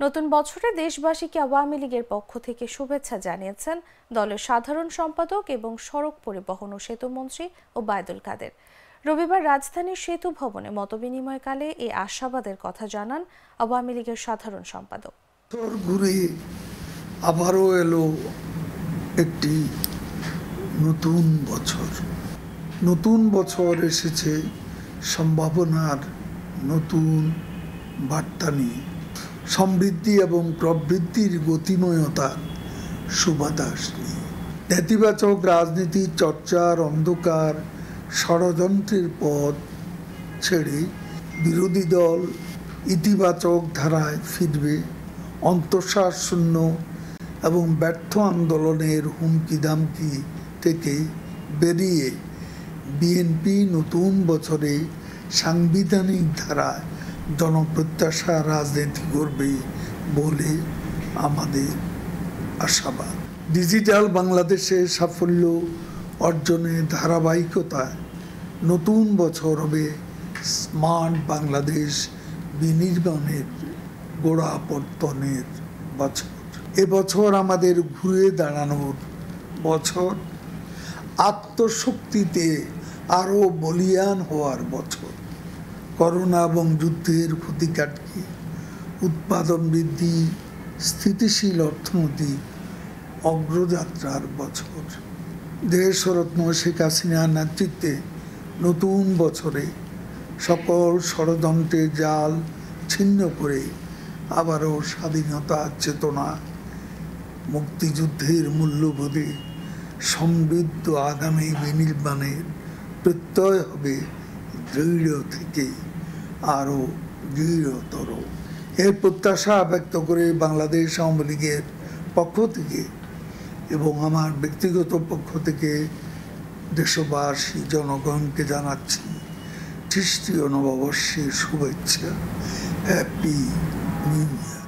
নতুন বছরে দেশবাসীকে আওয়ামী লীগের পক্ষ থেকে শুভেচ্ছা জানিয়েছেন দলের সাধারণ সম্পাদক এবং সড়ক পরিবহন ও সেতুমন্ত্রী ওবায়দুল কাদের। রবিবার রাজধানীর সেতু ভবনে মতবিনিময়কালে এই আশাবাদের কথা জানান আওয়ামী লীগের সাধারণ সম্পাদক। ঘুরে আবারও এলো একটি নতুন বছর। নতুন বছর এসেছে সম্ভাবনার নতুন বার্তা নিয়ে, সমৃদ্ধি এবং প্রবৃদ্ধির গতিময়তার সুবাতাস নিয়ে। নেতিবাচক রাজনীতি চর্চার অন্ধকার ষড়যন্ত্রের পথ ছেড়ে বিরোধী দল ইতিবাচক ধারায় ফিরবে। অন্তঃসার শূন্য এবং ব্যর্থ আন্দোলনের হুমকি দামকি থেকে বেরিয়ে বিএনপি নতুন বছরে সাংবিধানিক ধারায় জনপ্রত্যাশা রাজনীতি করবে বলে আমাদের আশাবাদ। ডিজিটাল বাংলাদেশের সাফল্য অর্জনের ধারাবাহিকতায় নতুন বছর হবে স্মার্ট বাংলাদেশ বিনির্মাণের গোড়াপত্তনের বছর। এবছর আমাদের ঘুরে দাঁড়ানোর বছর, আত্মশক্তিতে আরও বলীয়ান হওয়ার বছর, করোনা এবং যুদ্ধের ক্ষতি কাটিয়ে উৎপাদন বৃদ্ধি, স্থিতিশীল অর্থনৈতিক অগ্রযাত্রার বছর। দেশরত্ন শেখ হাসিনার নেতৃত্বে নতুন বছরে সকল ষড়যন্ত্রের জাল ছিন্ন করে আবারও স্বাধীনতার চেতনা, মুক্তিযুদ্ধের মূল্যবোধে সমৃদ্ধ আগামী বিনির্মাণের প্রত্যয় হবে দৃঢ় থেকে আরও দৃঢ়তর। এর প্রত্যাশা ব্যক্ত করে বাংলাদেশ আওয়ামী লীগের পক্ষ থেকে এবং আমার ব্যক্তিগত পক্ষ থেকে দেশবাসী জনগণকে জানাচ্ছি খ্রিস্টীয় নববর্ষের শুভেচ্ছা। হ্যাপি নিউ ইয়ার।